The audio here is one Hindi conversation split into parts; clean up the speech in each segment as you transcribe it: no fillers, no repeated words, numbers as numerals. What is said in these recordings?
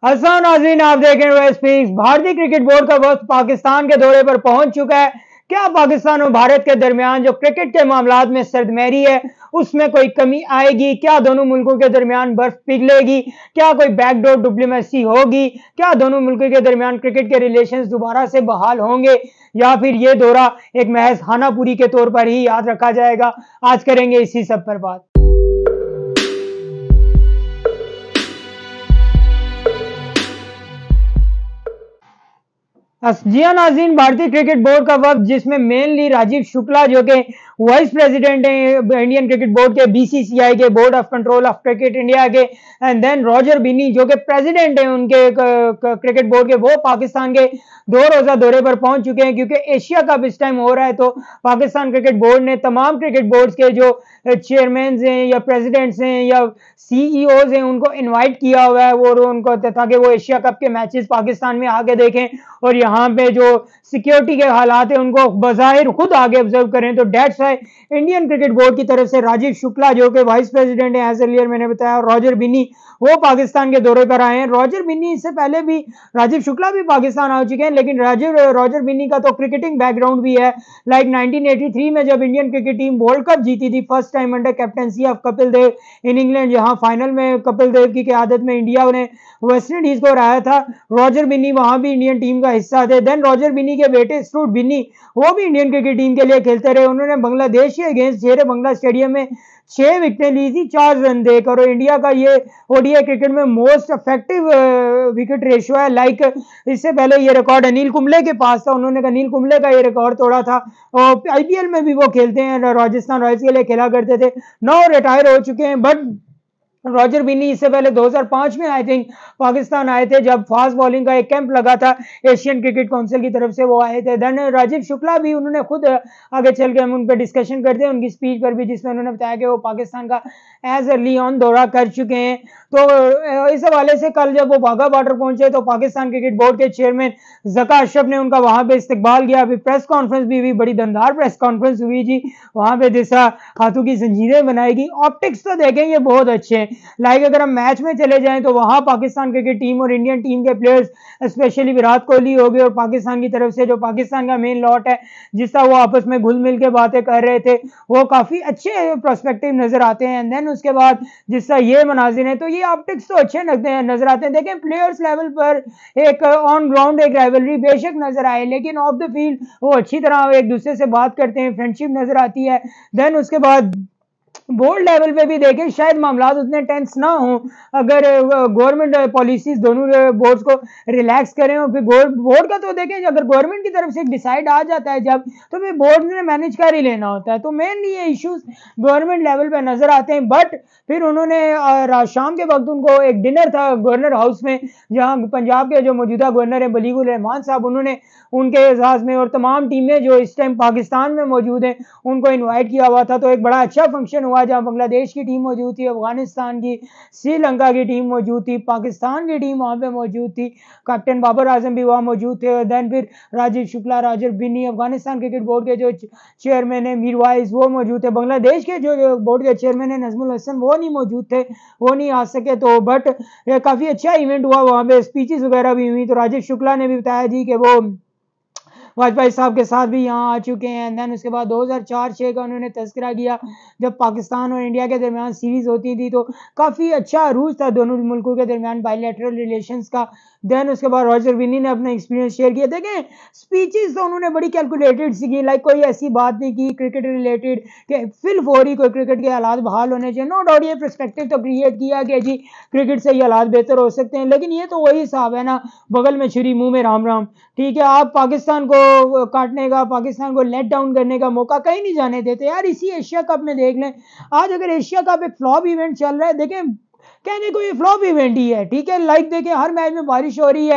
अस्सलाम नाज़रीन, आप देख रहे हैं स्पीक्स। भारतीय क्रिकेट बोर्ड का वक्त पाकिस्तान के दौरे पर पहुंच चुका है। क्या पाकिस्तान और भारत के दरमियान जो क्रिकेट के मामलात में सर्दमेरी है उसमें कोई कमी आएगी? क्या दोनों मुल्कों के दरमियान बर्फ पिघलेगी? क्या कोई बैकडोर डिप्लोमेसी होगी? क्या दोनों मुल्कों के दरमियान क्रिकेट के रिलेशंस दोबारा से बहाल होंगे, या फिर ये दौरा एक महज खानापुरी के तौर पर ही याद रखा जाएगा? आज करेंगे इसी सब पर बात। जी हाँ नाज़रीन, भारतीय क्रिकेट बोर्ड का वक्त जिसमें मेनली राजीव शुक्ला जो कि वाइस प्रेसिडेंट हैं इंडियन क्रिकेट बोर्ड के, बीसीसीआई के, board of control of cricket India के, एंड देन रॉजर बिन्नी जो कि प्रेसिडेंट हैं उनके क्रिकेट बोर्ड के, वो पाकिस्तान के 2 रोजा दौरे पर पहुंच चुके हैं। क्योंकि एशिया कप इस टाइम हो रहा है तो पाकिस्तान क्रिकेट बोर्ड ने तमाम क्रिकेट बोर्ड्स के जो चेयरमैन हैं या प्रेसिडेंट्स हैं या सीईओज हैं उनको इनवाइट किया हुआ है, वो उनको ताकि वो एशिया कप के मैचेस पाकिस्तान में आके देखें और यहाँ पे जो सिक्योरिटी के हालात है उनको बज़ाहिर खुद आगे ऑब्जर्व करें। तो that's why Indian cricket board की तरफ से राजीव शुक्ला जो कि वाइस प्रेसिडेंट है, एज अर्लियर मैंने बताया, और रॉजर बिन्नी वो पाकिस्तान के दौरे पर आए हैं। रॉजर बिन्नी इससे पहले भी, राजीव शुक्ला भी पाकिस्तान आ चुके हैं, लेकिन रॉजर बिन्नी का तो क्रिकेटिंग बैकग्राउंड भी है। लाइक 1983 में जब Indian cricket team world cup जीती थी first time under captaincy of Kapil Dev in England, जहां फाइनल में कपिल देव की क़यादत में इंडिया ने वेस्ट इंडीज को हराया था, रॉजर बिन्नी वहां भी इंडियन टीम का हिस्सा थे। देन रॉजर बिन्नी के बेटे स्टूट बिन्नी वो भी इंडियन क्रिकेट टीम के लिए खेलते रहे। उन्होंने बांग्लादेश के अगेंस्ट शेर बांग्ला स्टेडियम में 6 विकेटें ली थी 4 रन देकर, और इंडिया का ये ओडीआई क्रिकेट में मोस्ट इफेक्टिव विकेट रेशियो है। लाइक इससे पहले ये रिकॉर्ड अनिल कुंबले के पास था, उन्होंने अनिल कुंबले का ये रिकॉर्ड तोड़ा था, और आईपीएल में भी वो खेलते हैं, राजस्थान रॉयल्स के लिए खेला करते थे, नाउ रिटायर हो चुके हैं। बट रॉजर बिन्नी इससे पहले 2005 में आई थिंक पाकिस्तान आए थे, जब फास्ट बॉलिंग का एक कैंप लगा था एशियन क्रिकेट काउंसिल की तरफ से, वो आए थे। देन राजीव शुक्ला भी, उन्होंने खुद आगे चल के हम उन पर डिस्कशन करते हैं उनकी स्पीच पर भी, जिसमें उन्होंने बताया कि वो पाकिस्तान का एज अर्ली ऑन दौरा कर चुके हैं। तो इस हवाले से कल जब वो वाघा बॉर्डर पहुंचे तो पाकिस्तान क्रिकेट बोर्ड के चेयरमैन ज़का अशरफ ने उनका वहां पे इस्तकबाल किया। अभी प्रेस कॉन्फ्रेंस भी हुई, बड़ी दमदार प्रेस कॉन्फ्रेंस हुई जी, वहां पे दिशा हाथों की जंजीरें बनाएगी। ऑप्टिक्स तो देखें ये बहुत अच्छे हैं। लाइक अगर हम मैच में चले जाएं तो वहां पाकिस्तान क्रिकेट टीम और इंडियन टीम के प्लेयर्स, स्पेशली विराट कोहली हो गए और पाकिस्तान की तरफ से जो पाकिस्तान का मेन लॉट है, जिस तरह वो आपस में घुल मिल के बातें कर रहे थे, वो काफी अच्छे प्रोस्पेक्टिव नजर आते हैं। एंड देन उसके बाद जिस तरह ये मनाजिर हैं तो ये ऑप्टिक्स तो अच्छे नजर आते हैं। देखें प्लेयर्स लेवल पर एक ऑन ग्राउंड एक राइवलरी बेशक नजर आए, लेकिन ऑफ द फील्ड वो अच्छी तरह एक दूसरे से बात करते हैं, फ्रेंडशिप नजर आती है। देन उसके बाद बोर्ड लेवल पे भी देखें शायद मामला उतने टेंस ना हो अगर गवर्नमेंट पॉलिसीज दोनों बोर्ड्स को रिलैक्स करें। और फिर बोर्ड का तो देखें अगर गवर्नमेंट की तरफ से डिसाइड आ जाता है जब, तो फिर बोर्ड ने मैनेज कर ही लेना होता है। तो मेनली ये इश्यूज गवर्नमेंट लेवल पे नजर आते हैं। बट फिर उन्होंने शाम के वक्त उनको एक डिनर था गवर्नर हाउस में, जहां पंजाब के जो मौजूदा गवर्नर है बलीगुल रहमान साहब, उन्होंने उनके एजाज में और तमाम टीमें जो इस टाइम पाकिस्तान में मौजूद हैं उनको इन्वाइट किया हुआ था। तो एक बड़ा अच्छा फंक्शन हुआ जहां बांग्लादेश की टीम मौजूद थी, अफगानिस्तान की, श्रीलंका की टीम मौजूद थी, पाकिस्तान की टीम वहां पे मौजूद थी, कैप्टन बाबर आजम भी वहां मौजूद थे। देन फिर राजीव शुक्ला, रॉजर बिन्नी, अफगानिस्तान क्रिकेट बोर्ड के जो चेयरमैन है मीरवाइज वो मौजूद थे, बांग्लादेश के जो बोर्ड के चेयरमैन है नजमुल हसन वो नहीं मौजूद थे, वो नहीं आ सके। तो बट काफी अच्छा इवेंट हुआ, वहां पे स्पीचेस वगैरह भी हुई। तो राजीव शुक्ला ने भी बताया जी कि वो वाजपेयी साहब के साथ भी यहाँ आ चुके हैं। देन उसके बाद 2004-06 का उन्होंने तस्करा किया जब पाकिस्तान और इंडिया के दरमियान सीरीज होती थी, तो काफ़ी अच्छा अरूज था दोनों मुल्कों के दरमियान बायलैटरल रिलेशंस का। देन उसके बाद रॉजर बिन्नी ने अपना एक्सपीरियंस शेयर किया। देखें स्पीचेस तो उन्होंने बड़ी कैलकुलेटेड सी की, लाइक कोई ऐसी बात नहीं की क्रिकेट रिलेटेड कि फिल फौरी कोई क्रिकेट के हालात बहाल होने चाहिए। नो डाउट ये पर्सपेक्टिव तो क्रिएट किया कि जी क्रिकेट से ये हालात बेहतर हो सकते हैं, लेकिन ये तो वही हिसाब है ना, बगल में छुरी मुंह में राम राम। ठीक है, आप पाकिस्तान को काटने का, पाकिस्तान को लेट डाउन करने का मौका कहीं नहीं जाने देते यार। इसी एशिया कप में देख लें, आज अगर एशिया कप एक फ्लॉप इवेंट चल रहा है, देखें कहने को ये फ्लॉप इवेंट ही है, ठीक है। लाइक देखें हर मैच में बारिश हो रही है,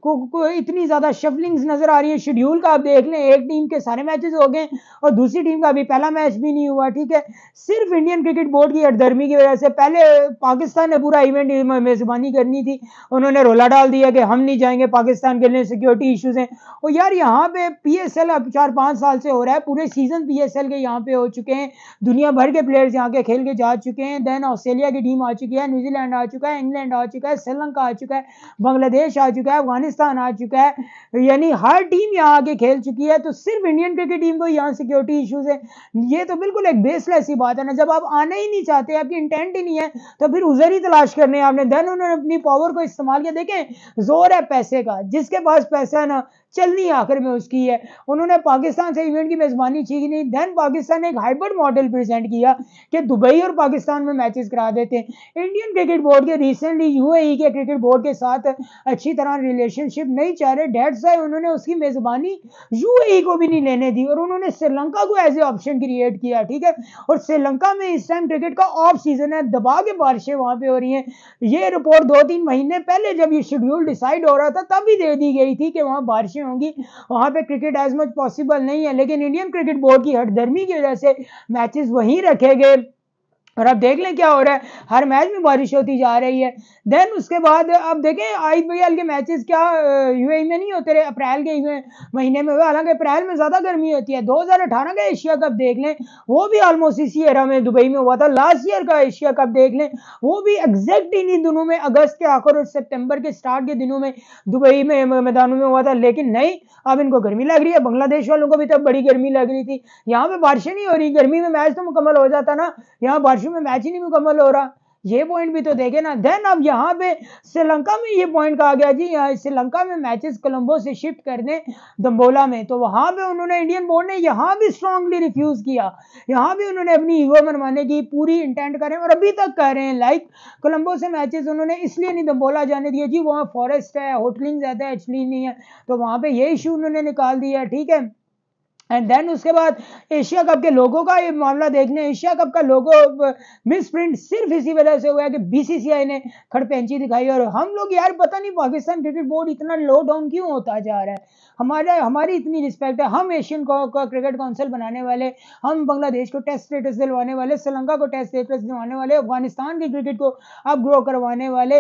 को इतनी ज्यादा शफलिंग्स नजर आ रही है। शेड्यूल का आप देख लें, एक टीम के सारे मैचेस हो गए और दूसरी टीम का अभी पहला मैच भी नहीं हुआ। ठीक है, सिर्फ इंडियन क्रिकेट बोर्ड की हठधर्मी की वजह से। पहले पाकिस्तान ने पूरा इवेंट मेजबानी करनी थी, उन्होंने रोला डाल दिया कि हम नहीं जाएंगे पाकिस्तान के लिए, सिक्योरिटी इश्यूज हैं। और यार यहाँ पे पीएसएल अब 4-5 साल से हो रहा है, पूरे सीजन पीएसएल के यहाँ पे हो चुके हैं, दुनिया भर के प्लेयर्स यहाँ के खेल के जा चुके हैं। देन ऑस्ट्रेलिया की टीम आ चुकी है, न्यूजीलैंड आ चुका है, इंग्लैंड आ चुका है, श्रीलंका आ चुका है, बांग्लादेश आ चुका है, अफगानिस्तान आ चुका है, यानी हर टीम यहाँ आके खेल चुकी है। तो सिर्फ इंडियन क्रिकेट टीम को यहाँ सिक्योरिटी इश्यूज है, ये तो बिल्कुल एक बेसलेस सी बात है ना। जब आप आना ही नहीं चाहते, आपकी इंटेंट ही नहीं है, तो फिर उधर ही तलाश करने आपने। देन उन्होंने अपनी पावर को इस्तेमाल किया। देखें, जोर है पैसे का, जिसके पास पैसा है ना, चलनी आखिर में उसकी है। उन्होंने पाकिस्तान से इवेंट की मेजबानी की नहीं। देन पाकिस्तान ने एक हाइब्रिड मॉडल प्रेजेंट किया कि दुबई और पाकिस्तान में मैचेस करा देते हैं। इंडियन क्रिकेट बोर्ड के रिसेंटली यूएई के क्रिकेट बोर्ड के साथ अच्छी तरह रिलेशनशिप नहीं चाह रहे, डेट्स वाई उन्होंने उसकी मेजबानी यूएई को भी नहीं लेने दी और उन्होंने श्रीलंका को एज ए ऑप्शन क्रिएट किया। ठीक है, और श्रीलंका में इस टाइम क्रिकेट का ऑफ सीजन है, दबा के बारिशें वहां पे हो रही हैं। ये रिपोर्ट 2-3 महीने पहले जब ये शेड्यूल डिसाइड हो रहा था तभी दे दी गई थी कि वहां बारिशें होंगी, वहां पे क्रिकेट एज मच पॉसिबल नहीं है। लेकिन इंडियन क्रिकेट बोर्ड की हठधर्मी की वजह से मैचेस वहीं रखे गए और अब देख लें क्या हो रहा है, हर मैच में बारिश होती जा रही है। देन उसके बाद अब देखें आईपीएल के मैचेस क्या यूएई में नहीं होते रहे, अप्रैल के महीने में हुए, हालांकि अप्रैल में ज्यादा गर्मी होती है। 2018 का एशिया कप देख लें, वो भी ऑलमोस्ट इसी एरा में दुबई में हुआ था। लास्ट ईयर का एशिया कप देख लें, वो भी एग्जैक्ट इन्हीं दिनों में, अगस्त के आखिर और सितंबर के स्टार्ट के दिनों में दुबई में मैदानों में हुआ था। लेकिन नहीं, अब इनको गर्मी लग रही है। बांग्लादेश वालों को भी तब बड़ी गर्मी लग रही थी। यहाँ पे बारिशें नहीं हो रही, गर्मी में मैच तो मुकम्मल हो जाता ना, यहाँ बारिशों में मैच ही नहीं मुकम्मल हो रहा। ये पॉइंट भी तो देखे ना। देन अब यहाँ पे श्रीलंका में ये पॉइंट कहा गया जी, यहाँ श्रीलंका में मैचेस कोलंबो से शिफ्ट कर दें दम्बोला में, तो वहां पे उन्होंने, इंडियन बोर्ड ने यहाँ भी स्ट्रांगली रिफ्यूज किया। यहाँ भी उन्होंने अपनी ईगो मनवाने की पूरी इंटेंट करें और अभी तक कर रहे हैं। लाइक कोलंबो से मैचेस उन्होंने इसलिए नहीं दम्बोला जाने दिया जी, वहाँ फॉरेस्ट है, होटलिंग ज्यादा है, एक्चुअली नहीं है, तो वहां पे ये इशू उन्होंने निकाल दिया। ठीक है, एंड देन उसके बाद एशिया कप के लोगों का ये मामला देखने, एशिया कप का लोगो मिस प्रिंट सिर्फ इसी वजह से हुआ है कि बीसीसीआई ने खड़पेंची दिखाई। और हम लोग यार पता नहीं पाकिस्तान क्रिकेट बोर्ड इतना लो डाउन क्यों होता जा रहा है। हमारी इतनी रिस्पेक्ट है, हम एशियन क्रिकेट काउंसिल बनाने वाले, हम बांग्लादेश को टेस्ट स्टेटस दिलवाने वाले, श्रीलंका को टेस्ट स्टेटस दिलवाने वाले, अफगानिस्तान की क्रिकेट को आप ग्रो करवाने वाले,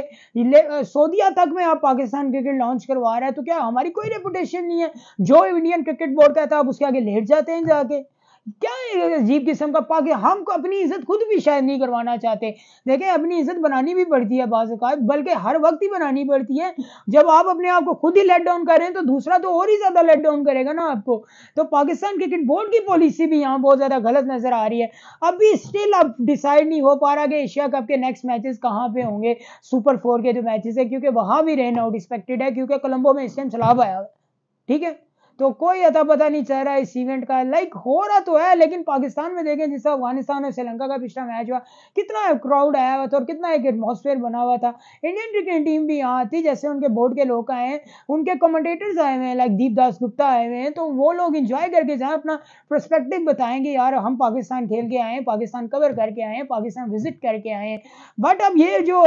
सऊदीया तक में आप पाकिस्तान क्रिकेट लॉन्च करवा रहे हैं, तो क्या हमारी कोई रेपुटेशन नहीं है? जो इंडियन क्रिकेट बोर्ड कहता है आप उसके आगे लेट जाते हैं जाके। क्या अजीब किस्म का पाक, हम अपनी इज्जत खुद भी शायद नहीं करवाना चाहते। देखें, अपनी इज्जत बनानी भी पड़ती है बाज़ औक़ात, बल्कि हर वक्त ही बनानी पड़ती है। जब आप अपने आप को खुद ही लेट डाउन कर रहे हैं तो दूसरा तो और ही ज्यादा लेट डाउन करेगा ना आपको। तो पाकिस्तान क्रिकेट बोर्ड की पॉलिसी भी यहाँ बहुत ज्यादा गलत नजर आ रही है। अभी स्टिल अब डिसाइड नहीं हो पा रहा कि एशिया कप के नेक्स्ट मैचेस कहाँ पे होंगे, सुपर 4 के जो मैचेस है, क्योंकि वहां भी रेन आउट एक्सपेक्टेड है, क्योंकि कोलंबो में इस टाइम सैलाब आया है। ठीक है, तो कोई अता पता नहीं चल रहा है इस इवेंट का। लाइक हो रहा तो है, लेकिन पाकिस्तान में देखें जिस अफगानिस्तान और श्रीलंका का पिछला मैच हुआ, कितना क्राउड आया हुआ था और कितना एक एटमॉस्फेयर बना हुआ था। इंडियन क्रिकेट टीम भी यहाँ आती, जैसे उनके बोर्ड के लोग आए हैं, उनके कमेंटेटर्स आए हुए हैं, लाइक दीप दास गुप्ता आए हुए हैं, तो वो लोग इंजॉय करके जाए, अपना पर्सपेक्टिव बताएंगे, यार हम पाकिस्तान खेल के आए हैं, पाकिस्तान कवर करके आए हैं, पाकिस्तान विजिट करके आए हैं। बट अब ये जो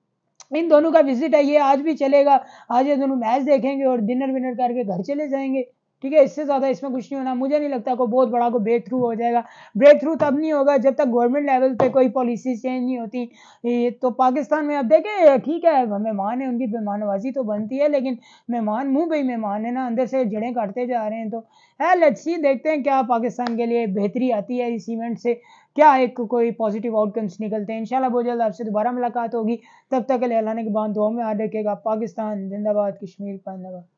इन दोनों का विजिट है, ये आज भी चलेगा। आज ये दोनों मैच देखेंगे और डिनर विनर करके घर चले जाएंगे। ठीक है, इससे ज्यादा इसमें कुछ नहीं होना। मुझे नहीं लगता कोई बहुत बड़ा को ब्रेक थ्रू हो जाएगा। ब्रेक थ्रू तब नहीं होगा जब तक गवर्नमेंट लेवल पे कोई पॉलिसी चेंज नहीं होती। तो पाकिस्तान में अब देखें, ठीक है मेहमान है, उनकी मेहमानवाजी तो बनती है, लेकिन मेहमान मुंह पे ही मेहमान है ना, अंदर से जड़ें काटते जा रहे हैं। तो है, लेट्स सी, देखते हैं क्या पाकिस्तान के लिए बेहतरी आती है इस इवेंट से, क्या एक कोई पॉजिटिव आउटकम्स निकलते हैं। इंशाल्लाह बहुत जल्द आपसे दोबारा मुलाकात होगी। तब तक के लिए अल्लाह ने के बाद दुआ में याद रखेगा। पाकिस्तान जिंदाबाद, कश्मीर जिंदाबाद।